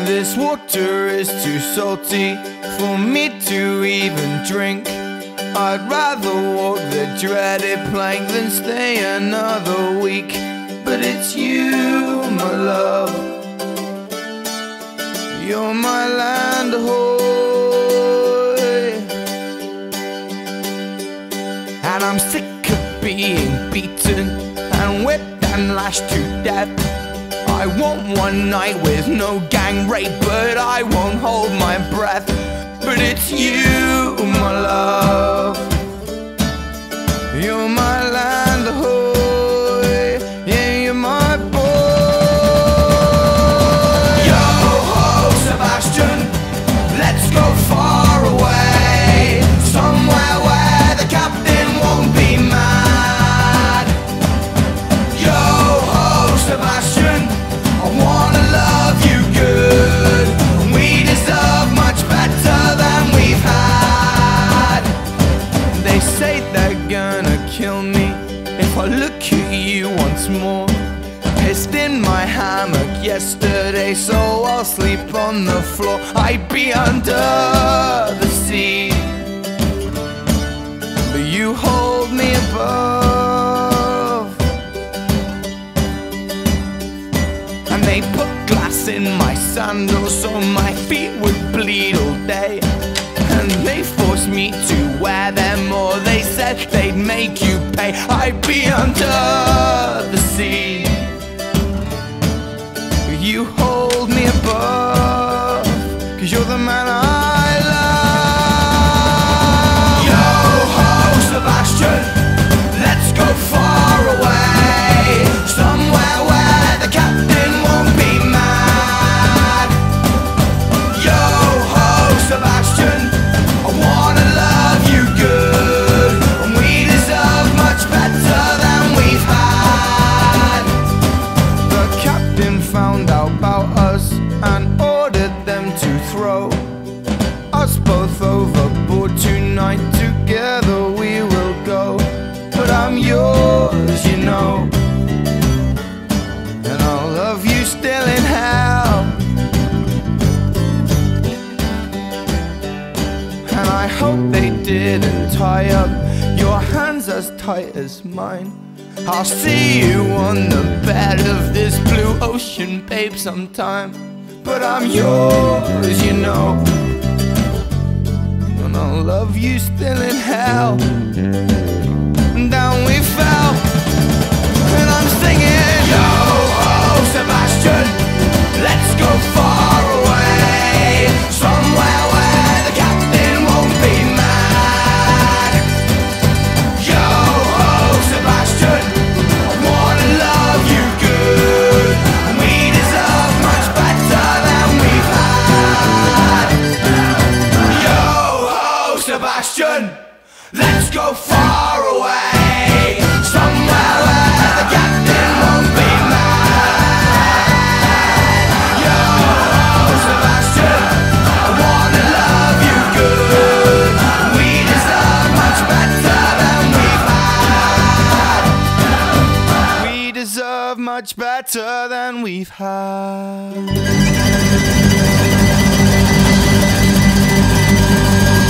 This water is too salty for me to even drink. I'd rather walk the dreaded plank than stay another week. But it's you, my love, you're my land ahoy. And I'm sick of being beaten and whipped and lashed to death. I want one night with no gang rape, but I won't hold my breath. But it's you, my love, you're my land ahoy. Yeah, you're my boy. Yo ho, Sebastian, let's go far away, somewhere where the captain won't be mad. Yo ho, Sebastian, I wanna love you good. We deserve much better than we've had. They say they're gonna kill me if I look at you once more. Pissed in my hammock yesterday, so I'll sleep on the floor. I'd be under the sea, but you hold me above. And they put glass in my sandals so my feet would bleed all day. And they forced me to wear them, or they said they'd make you pay. I'd be under the sea, but you hold me above, 'cause you're the man I love. Yo ho, Sebastian, let's go far away, somewhere where the captain won't be mad. Yo ho, Sebastian, I wanna love you good, and we deserve much better than we've had. The captain found out about us and ordered them to throw us both overboard tonight. Together we will go, but I'm yours, you know, and I'll love you still in hell. And I hope they didn't tie up your hands as tight as mine. I'll see you on the bed of this blue ocean, babe, sometime. But I'm yours, you know, and I'll love you still in hell. And down we fell, and I'm singing, yo ho, Sebastian, let's go far away, somewhere where the captain won't be mad. Yo ho, Sebastian, I wanna love you good, and we deserve much better than we've had. Yo ho, Sebastian, let's go far away, somewhere where the captain won't be mad. Yo ho, Sebastian, I wanna love you good, we deserve much better than we've had. We deserve much better than we've had.